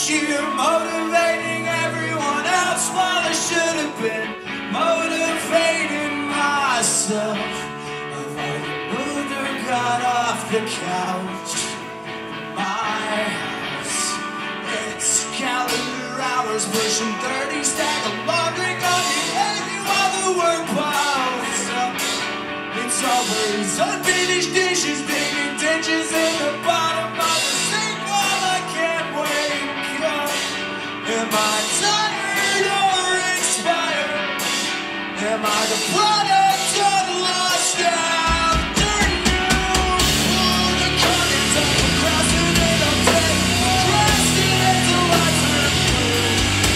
last year, motivating everyone else while I should have been motivating myself. I've already moved or got off the couch. My house, it's calendar hours, pushing 30, stack of laundry, coffee, hazy while the work piles up. It's always unfinished dishes, digging ditches in the bottom of the sink while I can't wake up. Am I tired or expired? Am I the product of lost afternoon? The curtains of procrastinate all day, procrastinate till I turn blue.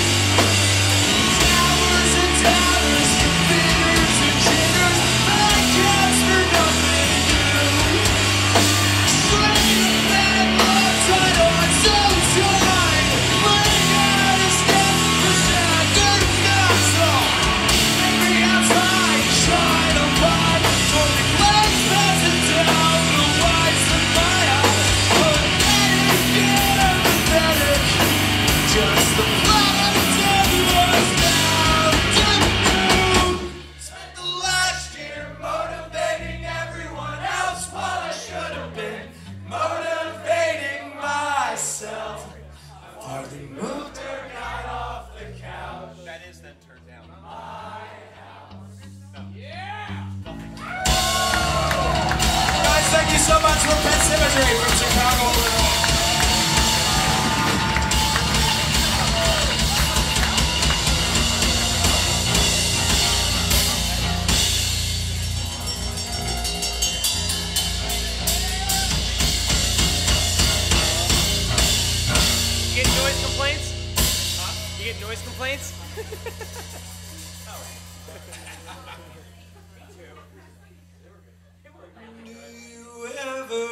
Towers and towers, computers and jitters, backups for nothing new. Straight up bad luck, title, I'm so tired. Playing out a step for staggered nuts. Maybe I'm trying to run toward the glass passing down the lights of my house. Pathetic, yeah, pathetic. Just the product of what's afternoon. Spent the last year motivating everyone else while I should have been motivating myself. I've hardly moved or got off the couch. That is then turned down. Guys, thank you so much for Pet Symmetry from Chicago, Illinois. You get noise complaints? Huh? You get noise complaints? You ever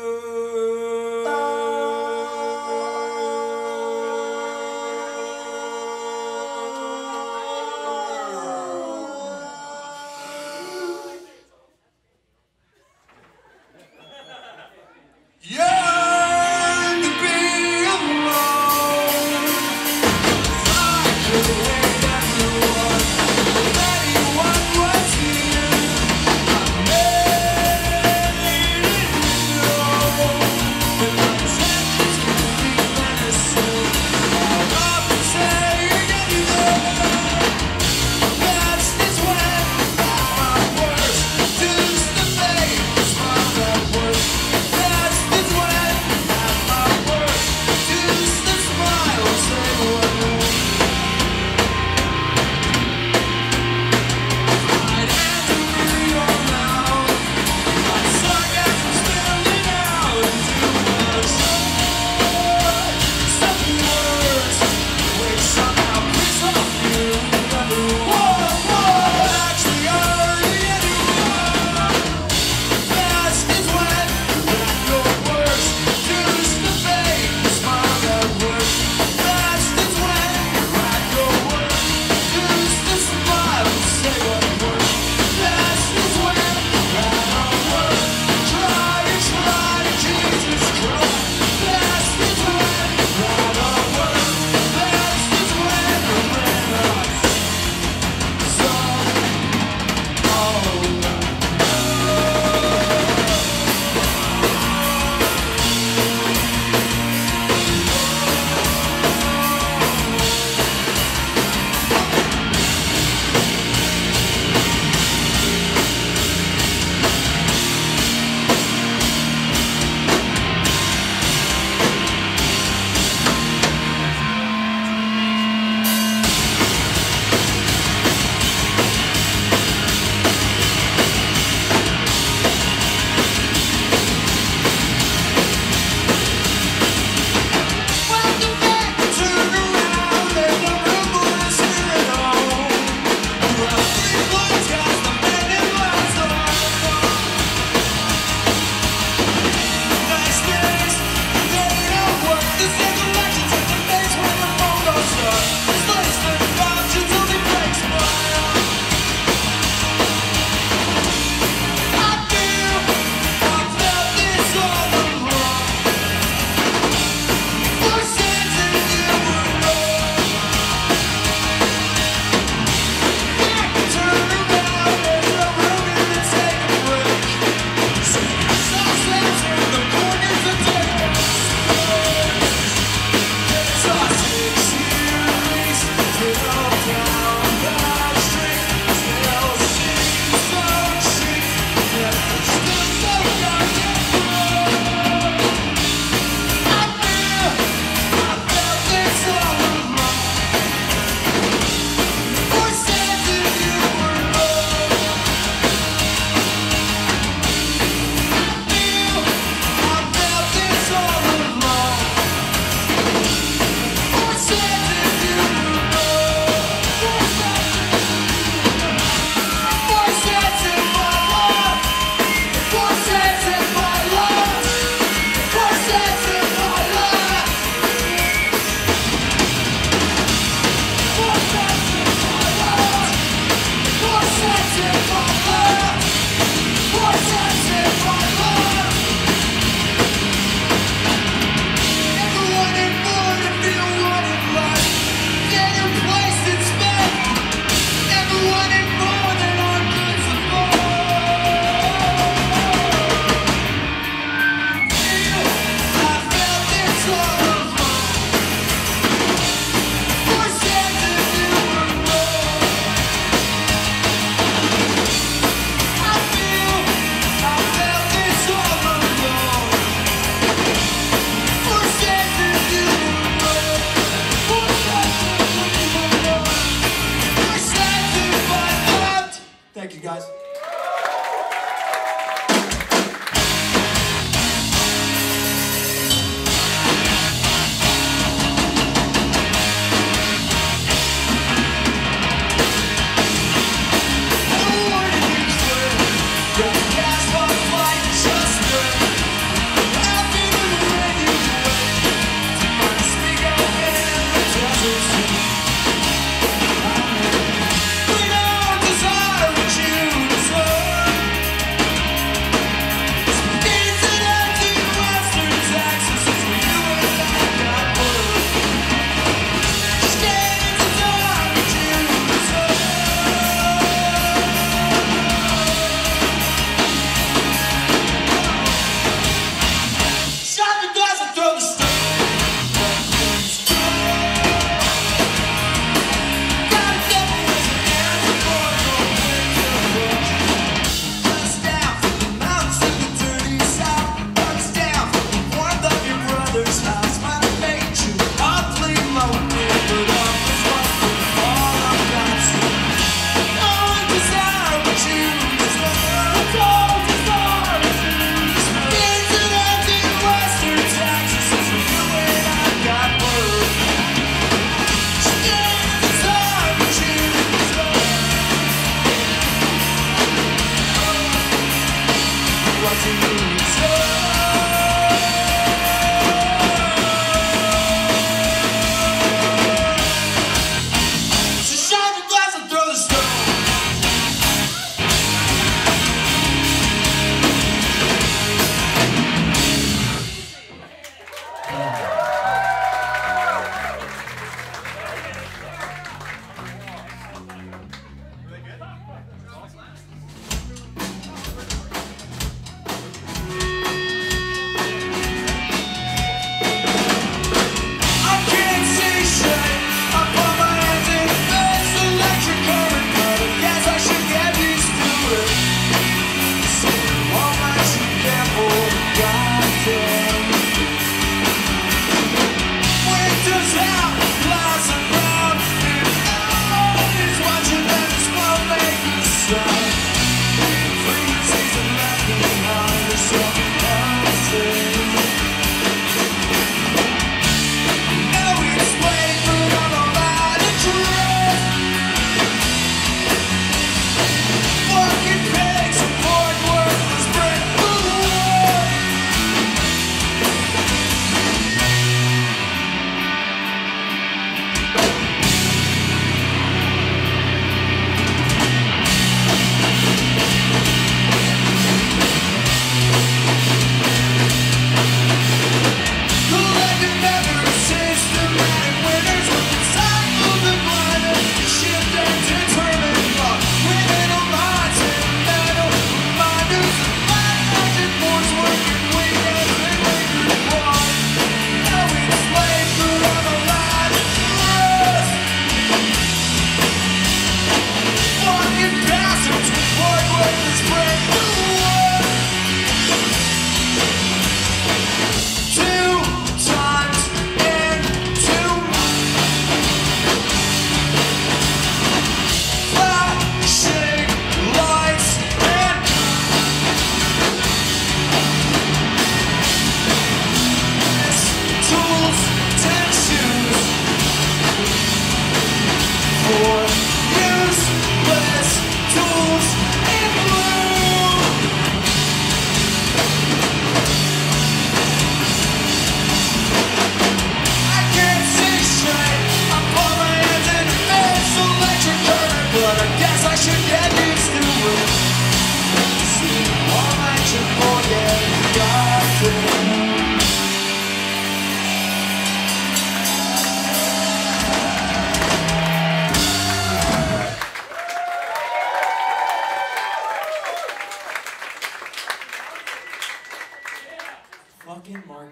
yearn to be alone? If I could hate everyone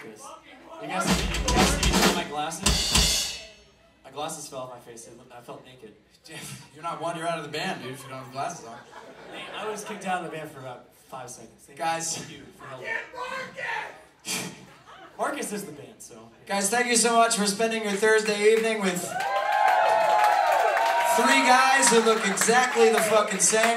this. You guys see my glasses? My glasses fell off my face. I felt naked. You're not one, you're out of the band, dude, if you don't have glasses on. I was kicked out of the band for about 5 seconds. Guys, you for helping. Marcus is the band, so. Guys, thank you so much for spending your Thursday evening with 3 guys who look exactly the fucking same.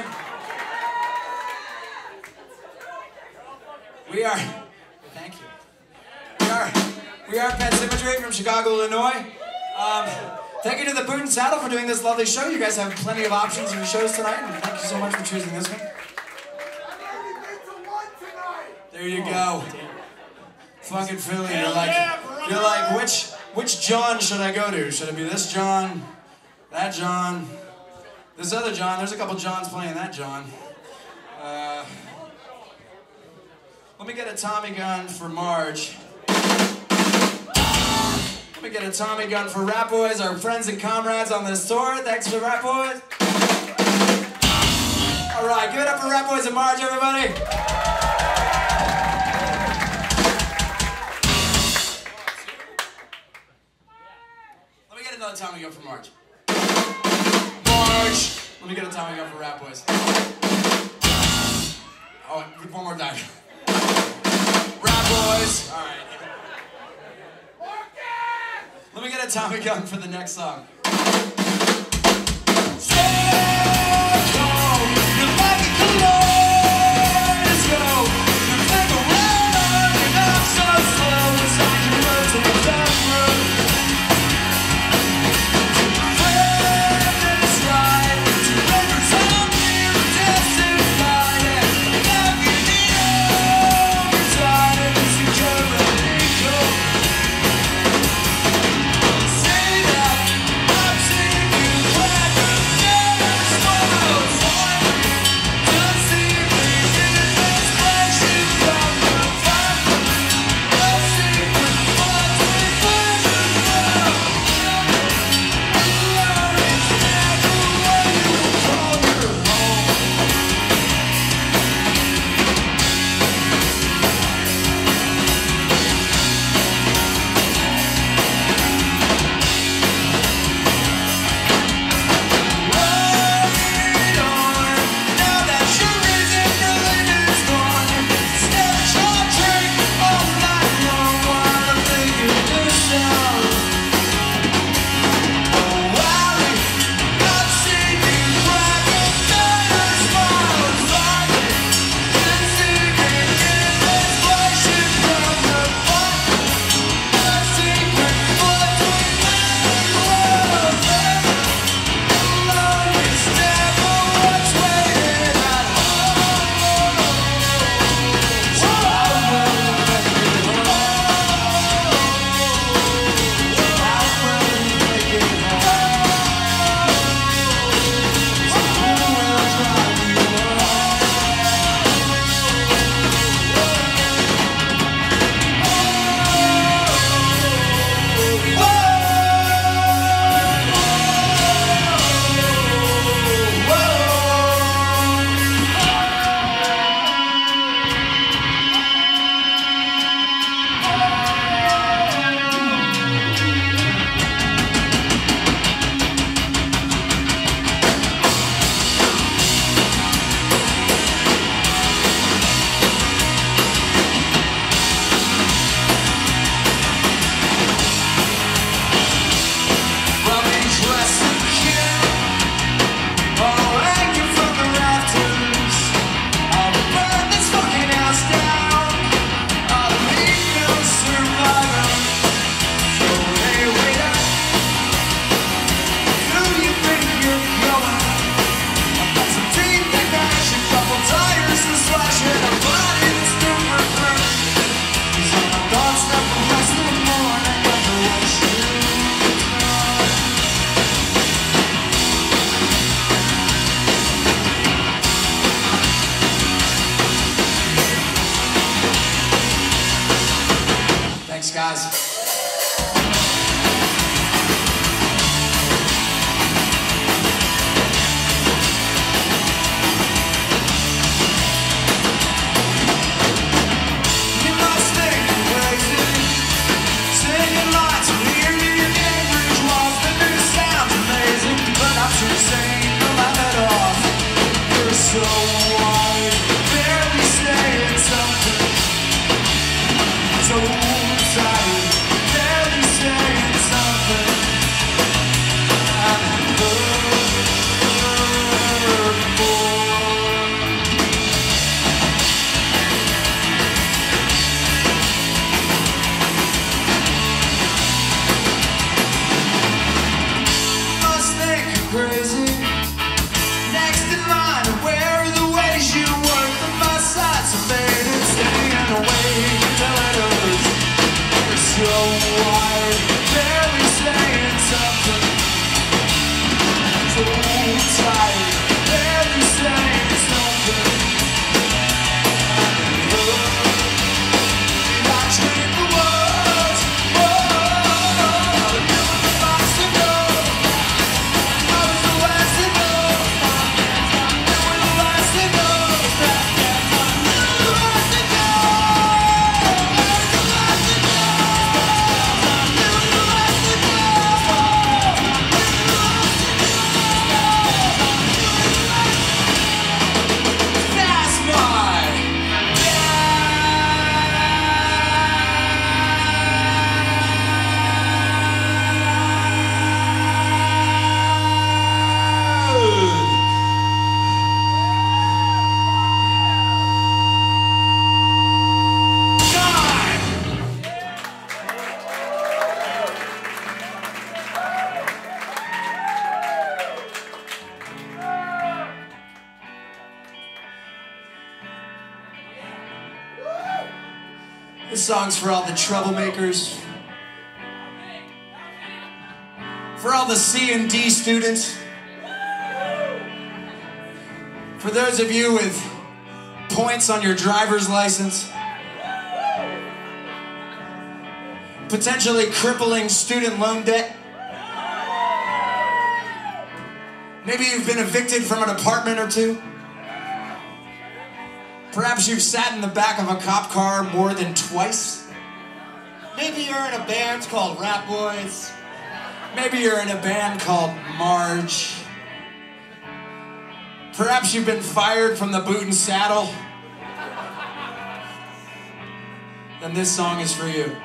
We are, thank you. We are Pet Symmetry from Chicago, Illinois. Thank you to the Boot and Saddle for doing this lovely show. You guys have plenty of options in your shows tonight, and thank you so much for choosing this one. There you go. Fucking Philly, you're like, which John should I go to? Should it be this John, that John, this other John? There's a couple Johns playing that John. Let me get a Tommy gun for Marge. Let me get a Tommy gun for Rat Boys, our friends and comrades on this tour. Thanks for Rat Boys. All right, give it up for Rat Boys and Marge, everybody. Let me get another Tommy gun for Marge. Marge. Let me get a Tommy gun for Rat Boys. Oh, one more time. Rat Boys. All right. Let me get a Tommy gun for the next song. Guys. You must think crazy. so wired, barely saying something. So tired, barely saying something. I treat the words, you were the last to go. I was the last to go. You were the last to go. This song's for all the troublemakers, for all the C and D students, for those of you with points on your driver's license, potentially crippling student loan debt. Maybe you've been evicted from an apartment or two. Perhaps you've sat in the back of a cop car more than twice. Maybe you're in a band called Rap Boys. Maybe you're in a band called Marge. Perhaps you've been fired from the Boot and Saddle. Then this song is for you.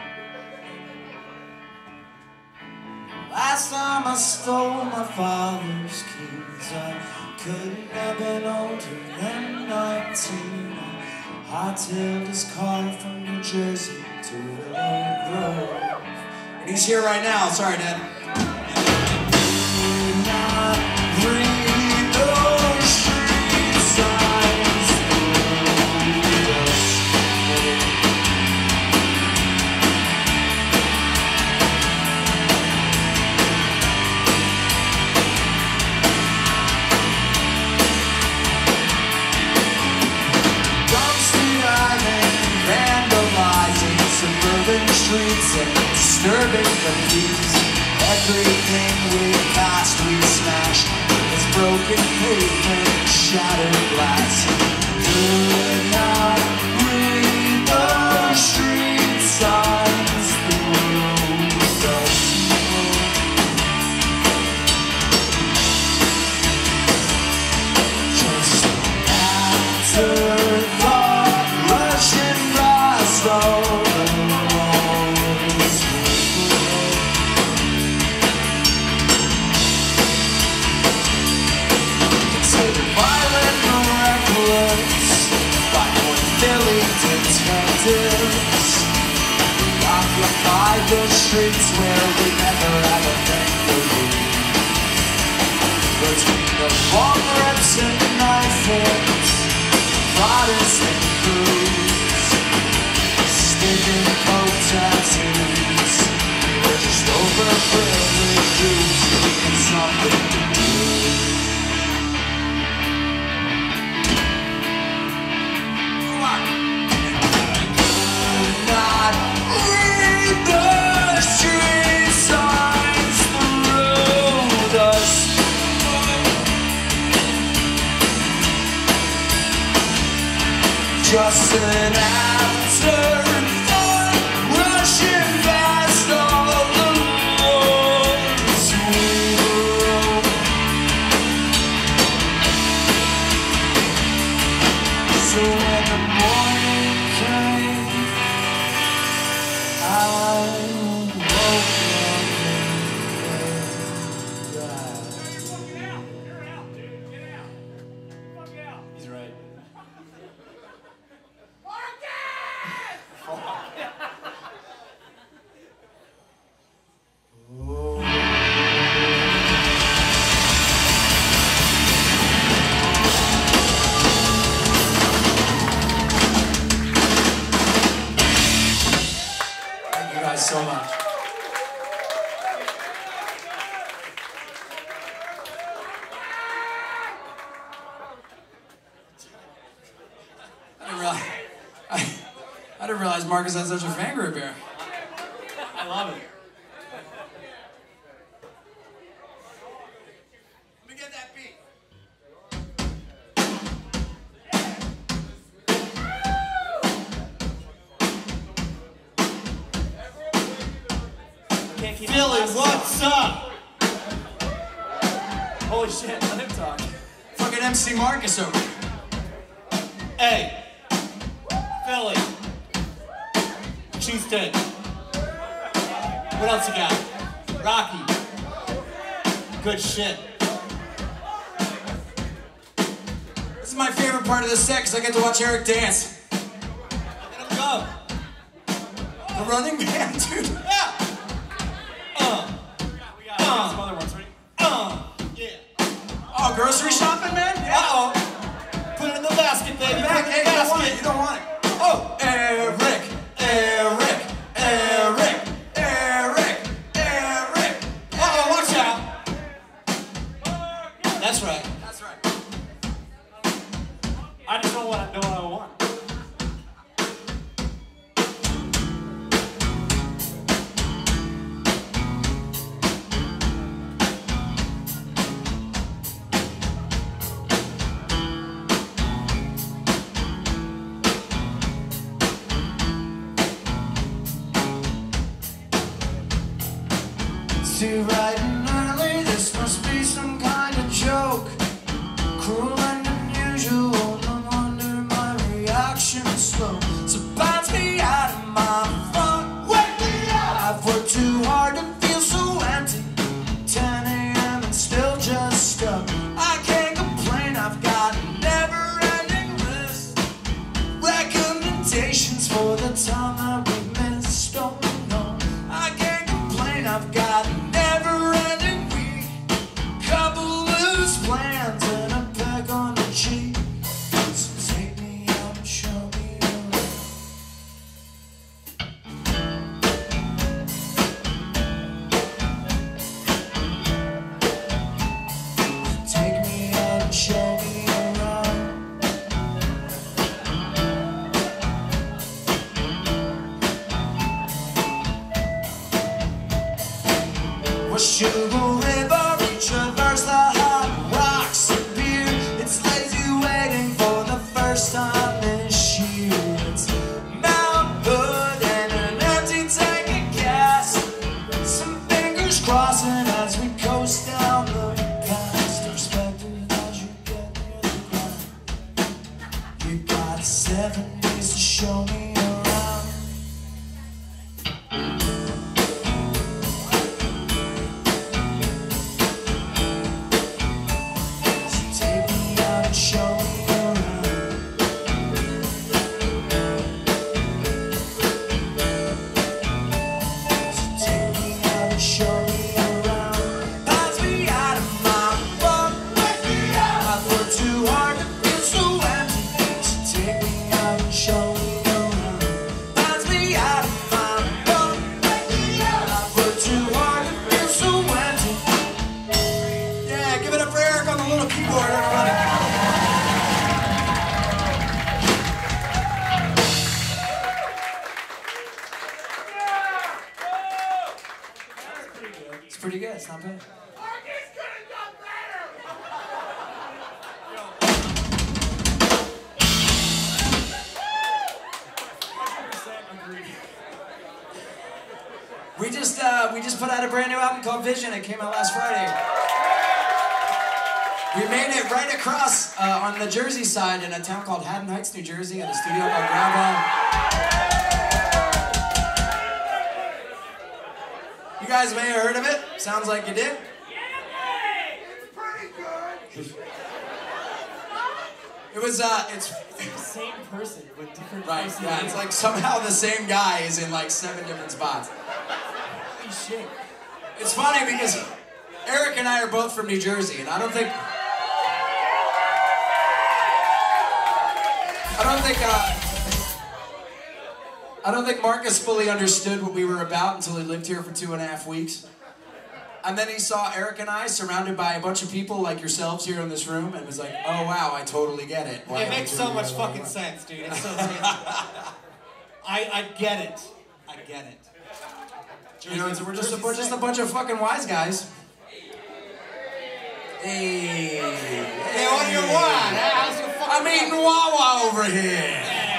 Last time I stole my father's keys, I couldn't have been older than 19. I hightailed his car from New Jersey to Willow Grove. And he's here right now. Sorry, Dad. Did not read those street signs through the smoke. Vandalizing suburban streets and disturbing the peace. Everything we passed, we smashed. It's broken pavement, shattered glass. Could not read those street signs through the smoke. Just after the Russian blast over the walls. Considered violent and reckless by North Philly detectives. We occupied the streets where we never had a thing to leave. Between the long rips and knife hits, Protestant crews, sticking coat tattoos. We're just overprivileged Jews needing something to do. Could not read the street signs through the smoke. Just an afterthought, rushing past all the roads we rode. So when the morning came, I woke up in bed. He's right. guys so much. I didn't realize Marcus had such a fan group here. I love it. Let me get that beat. Can't keep Philly, the glasses what's on. up? Holy shit, let him talk. Fucking MC Marcus over here. Hey, Philly. Cheesesteak. What else you got? Rocky. Good shit. This is my favorite part of the set because I get to watch Eric dance. Let him go. The running man, dude. Yeah. We got some other ones, ready? Yeah. Oh, grocery shopping, man? Yeah. Uh-oh. Put it in the basket, baby. Back, Put it hey, in the you don't want it. basket. You don't want it. Oh, Eric, Eric, Eric, Eric, Eric. Uh-oh, watch out. That's right. That's right. I just know what I want. Too bright and early, this must be some kind of joke. Cruel and unusual, no wonder my reaction is slow. So bounce me out of my funk, wake me up. I've worked too hard to feel so empty. 10 a.m. and still just stuck. I can't complain, I've got a never-ending list. Recommendations for the time that we missed. Oh no, I can't complain, I've got a never-ending week. Couple loose plans and a peck on the cheek. So take me out and show me around. Take me out and show me around. Sugar River, we traverse the hot rocks of beer. It's lazy waiting for the first time this year. It's Mount Hood and an empty tank of gas. Some fingers crossing as we coast down the past. Perspective as you get near the ground. You got 7 days to show me around. Take me out and show me around. Take me out and show me around. Bounce me out of my funk, wake me up. I've worked too hard to feel so empty. So take me out and show me around. Bounce me out of my funk, wake me up. I've worked too hard to feel so empty. Yeah, give it up for Eric on the little keyboard, everybody. It's pretty good. It's not bad. We just put out a brand new album called Vision. It came out last Friday. We made it right across on the Jersey side in a town called Haddon Heights, New Jersey, at a studio called Grandma. You guys may have heard of it. Sounds like you did. It was, it's The same person with different right. Yeah, it's like somehow the same guy is in like 7 different spots. Holy shit. It's funny because Eric and I are both from New Jersey, and I don't think I don't think Marcus fully understood what we were about until he lived here for 2.5 weeks. And then he saw Eric and I surrounded by a bunch of people like yourselves here in this room and was like, oh wow, I totally get it. It makes so much fucking sense, dude. It's so crazy. I get it. I get it. You know, we're just a bunch of fucking wise guys. Hey, what do you want? How's your fucking I'm eating Wawa over here.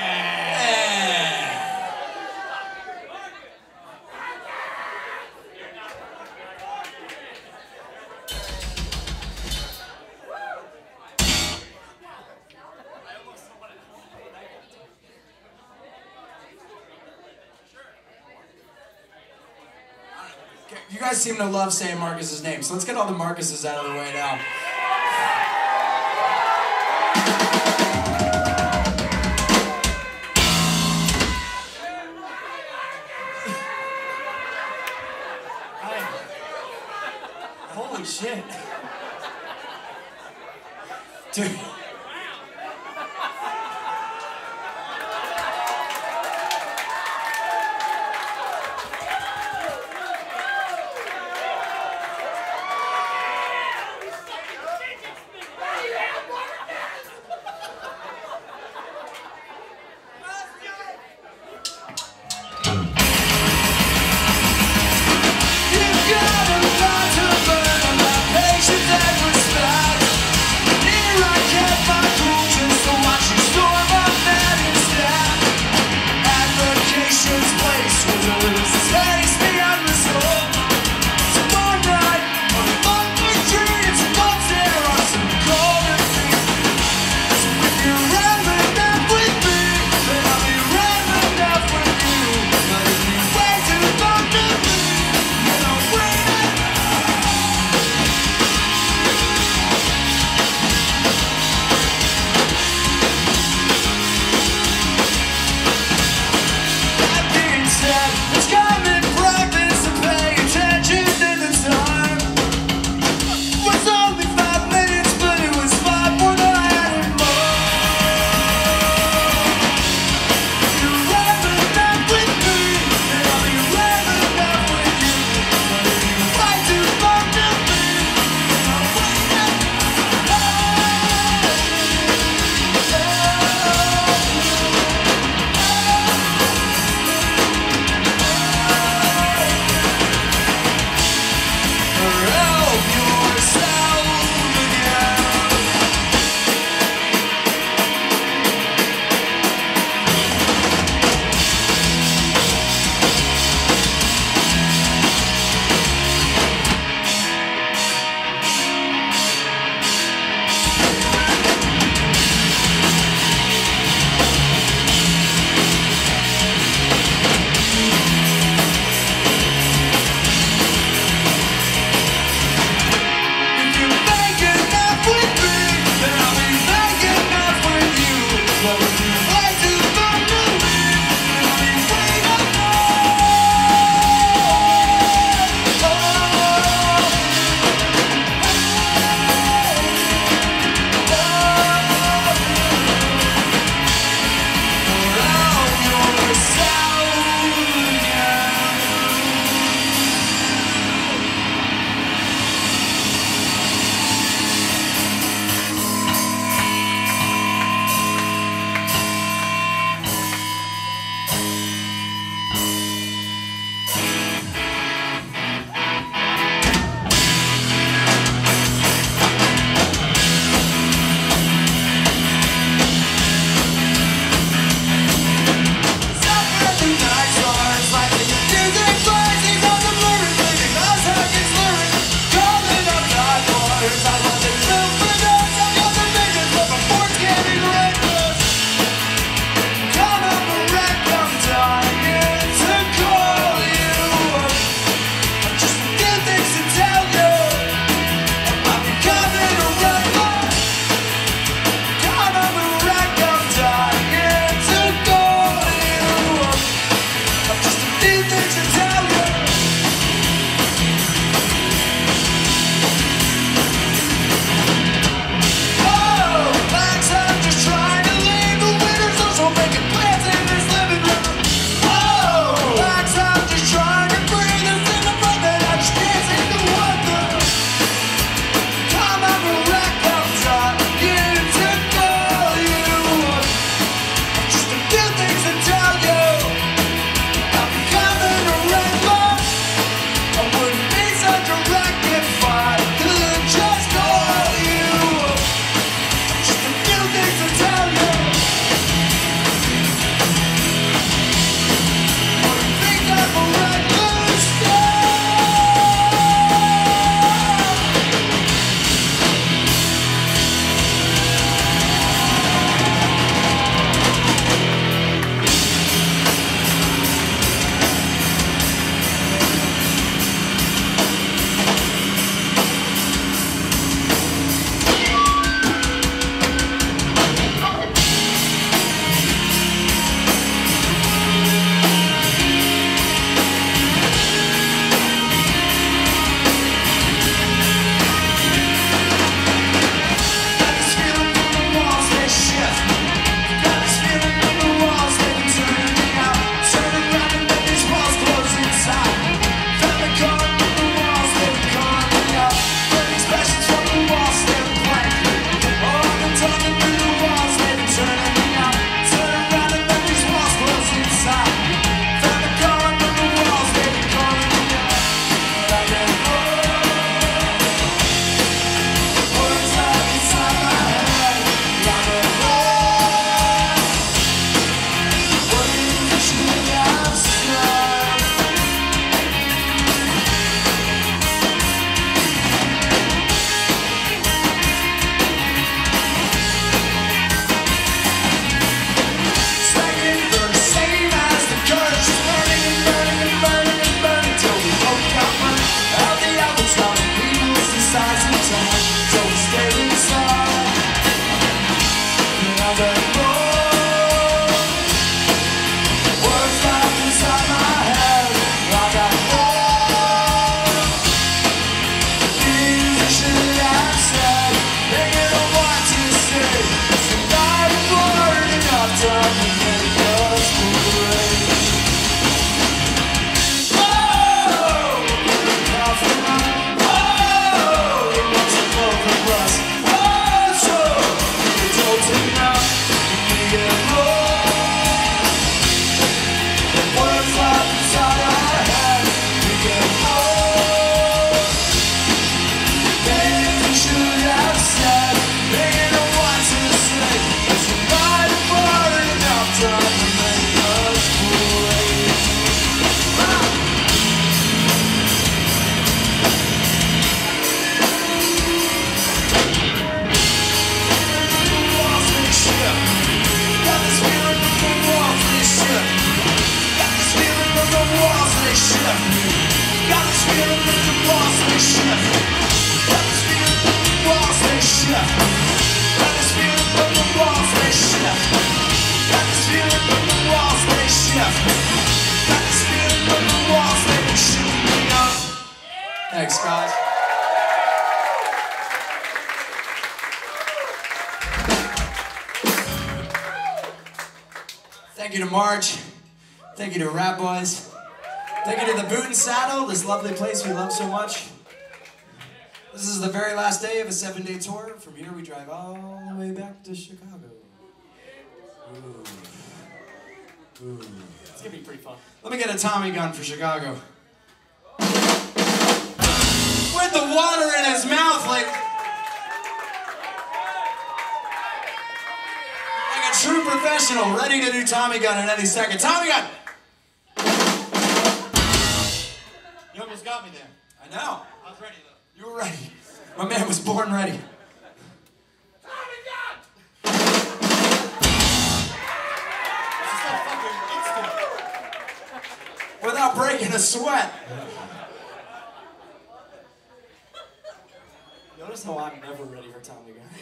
You guys seem to love saying Marcus's name, so let's get all the Marcuses out of the way now. Holy shit. Dude. Here I can shift. Got this feeling that the walls they shift. Got this feeling that the walls they shift. Got this feeling that the walls they shift. Got this feeling that the walls they shoot me up. Thanks, guys. Thank you to March. Thank you to Rat Boys. Thank you to the Boot and Saddle, this lovely place we love so much. This is the very last day of a 7-day tour. From here we drive all the way back to Chicago. Ooh. Ooh. It's gonna be pretty fun. Let me get a Tommy gun for Chicago. With the water in his mouth like a true professional, ready to do Tommy gun in any second. Tommy gun! You almost got me there. I know. I was ready though. You were ready. My man was born ready. Tommy gun! This is so fucking instant. Without breaking a sweat. Notice how I'm never ready for Tommy gun.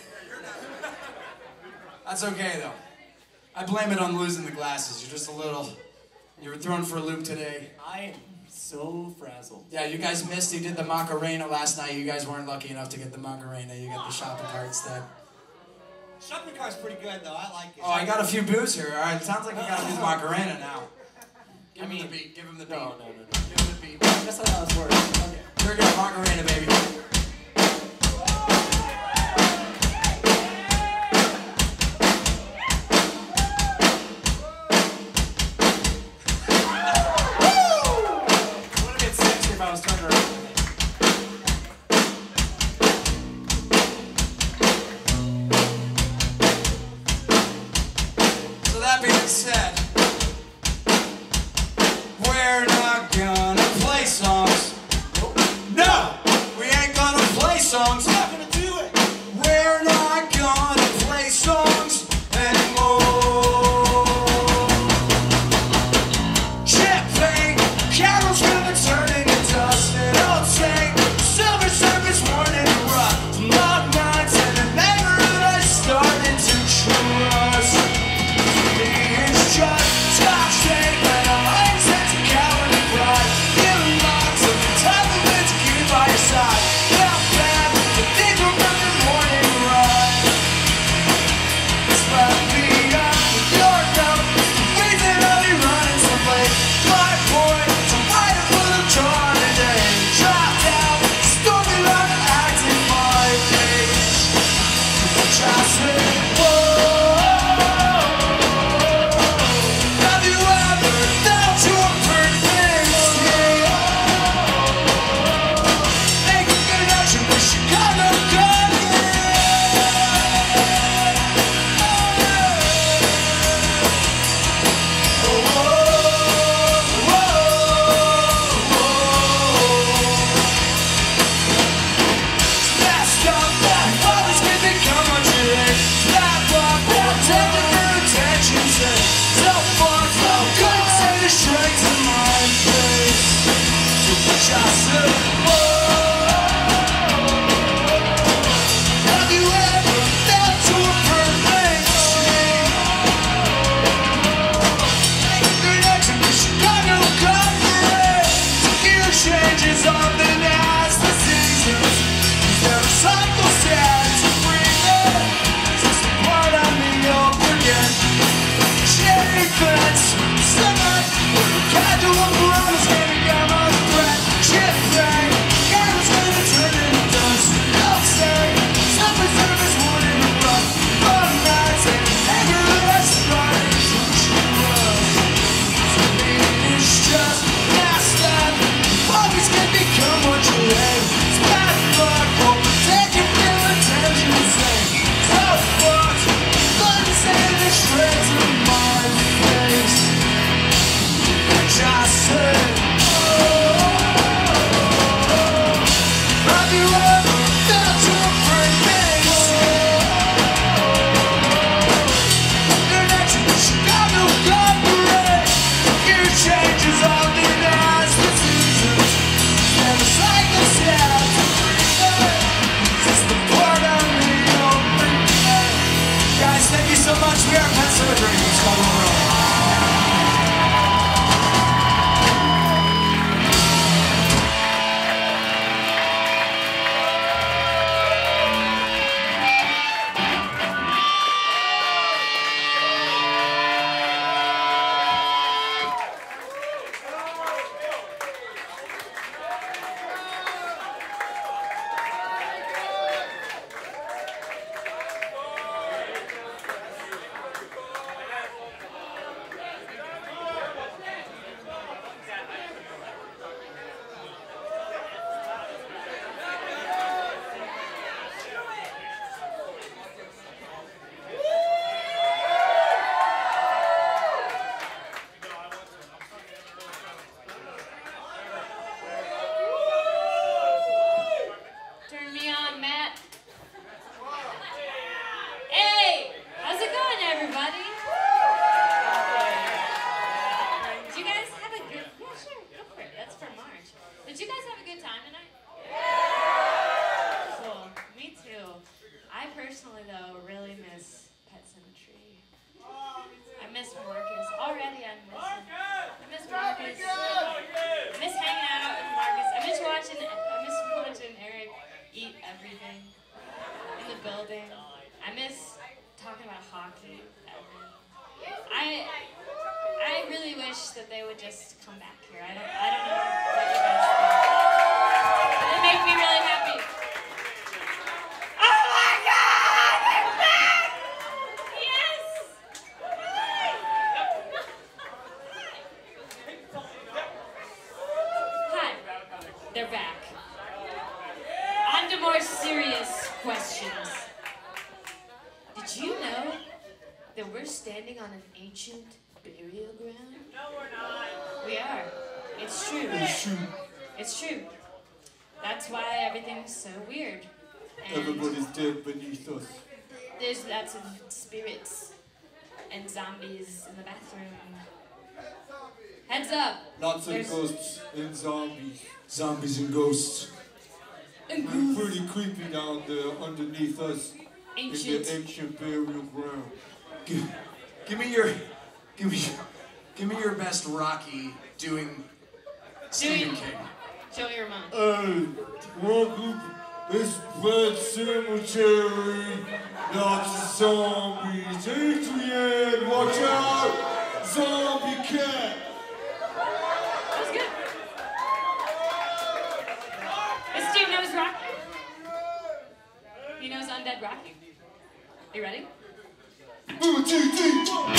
That's okay though. I blame it on losing the glasses. You're just a little. You were thrown for a loop today. I am so frazzled. Yeah, you guys missed. You did the Macarena last night. You guys weren't lucky enough to get the Macarena. You got the shopping cart instead. Shopping cart's pretty good though. I like it. Oh, I got a few boos here. All right, it sounds like you gotta do the Macarena now. Give him the beat. Give him the beat. No. Give him the beat. That's not how this works. Okay. You're gonna Macarena, baby. I was turned around. So that being said, we're not gonna play songs. No, we ain't gonna play songs. I'm not gonna do it. We're not gonna play songs anymore. Champagne, carols gonna turn into dust, and I'll take silver surface warning to rot. Long nights and the neighborhood I started to trust. It's just Scotch tape and a mindset to coward and pride. You lots of entitlement to keep by your side. Not bad, but think about the morning ride. It's left beyond your note. The reason I'll be running someplace. My point, to write a little jar today. Dropped out, storming around and acting my age. Just say, whoa. Have you ever felt your perfect state? Make a connection with Chicago gun. Messed up that always can become what you hate. That block that taking for attention said, so far from good to the straight to my face. So just say, whoa. Have you ever felt your perfect state? Make a connection with Chicago Concrete. Few changes of the nasty seasons. Their cycle stands to breathe in. Just a part of me over again. Cherry fence, summer. Casual promise, giving out my breath. Chip bang, Did you guys have a good time tonight? Cool. Me too. I personally, though, really miss Pet Sematary. I miss Marcus. Already I miss him. I miss Marcus. I miss hanging out with Marcus. I miss watching Eric eat everything in the building. I miss talking about hockey with Evan. I really wish that they would just come back here. I don't know what you guys think. They make me really happy. Oh my God! They're back! Yes! Hi. They're back. On to more serious questions. Did you know that we're standing on an ancient burial ground? No, we're not. We are. It's true. It's true. It's true. That's why everything's so weird. And everybody's dead beneath us. there's lots of spirits and zombies in the bathroom. Heads up. Lots of ghosts and zombies. Zombies and ghosts. And pretty creepy down there underneath us. Ancient. In the ancient burial ground. Give me your best Rocky doing Stephen King. Joey Ramone. Hey, welcome. It's Pet Sematary. Lots of zombies. Adrian, watch out! Zombie cat. That was good. This dude knows Rocky. He knows Undead Rocky. You ready? 1, 2, 3, 4.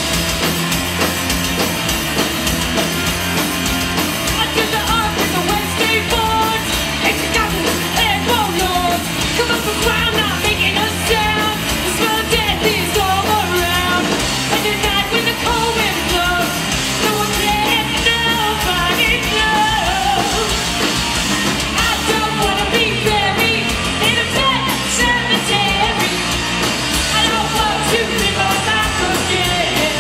Come up from ground, not making a sound. The smell of death is all around. And at night when the cold wind blows, no one can, nobody knows. I don't wanna be buried in a pet cemetery. I don't want to live my life again.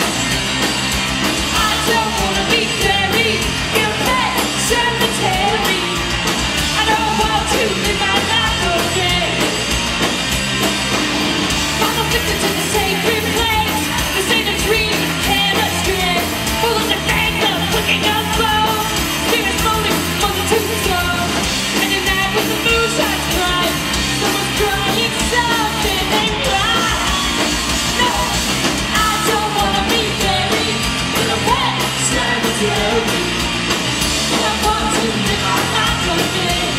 I don't wanna be buried in a pet cemetery. I don't want to live my life. To the sacred place, this ain't a dream, and a string, full of the bank of clicking of bones, spirits moaning, multitudes go, and at night when the moon shines bright, someone's crying something ain't right. No, I don't wanna be buried in a pet cemetery. I want to live my life again.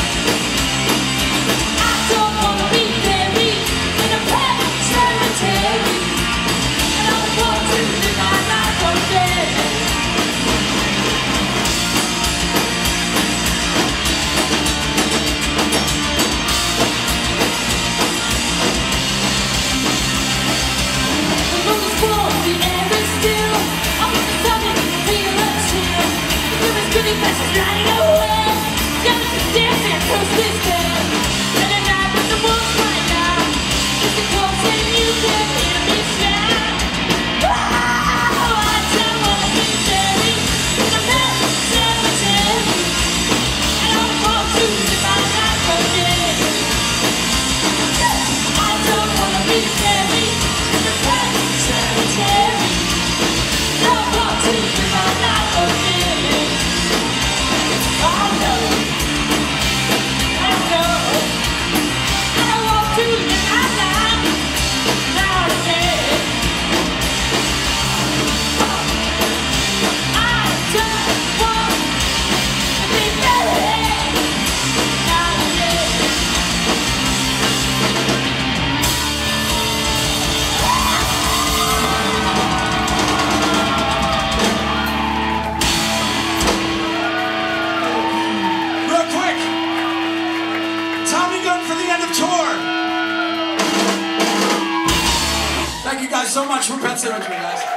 I don't wanna be buried in a pet cemetery, and I want to live my life again. The moon is full, the air is still. I'm with the sun and feel a chill. The room is pretty fast, it's riding away. Down to the dancing across this bed. And at night when the wolves cry out, it's the close and you can hear me shout. Oh, I don't wanna be buried in a pet cemetery, and I want to live my life again. I don't wanna be buried in a pet cemetery, and I want to live my life again. I know. I want to live my life now again. I just want to be buried now again. Real quick, Tommy Gunn for the end of tour. Thank you guys so much for Pet Sematary, guys.